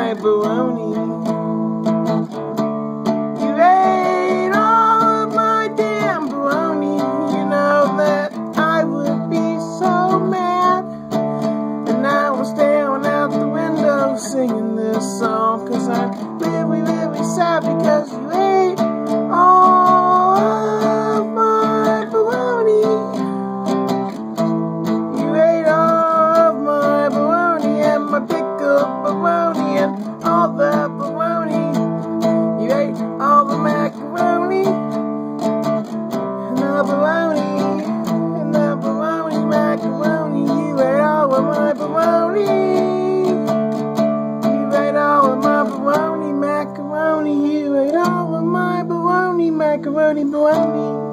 my bologna. You ate all of my damn bologna. You know that I would be so mad. And I was staring out the window singing this song, 'cause I'm really, really sad because you ate all of my bologna. You ate all of my bologna and my pickled bologna and all the bologna. You ate all the macaroni and the bologna and the bologna macaroni. You ate all of my bologna. You ate all of my bologna macaroni. You ate all of my bologna macaroni bologna.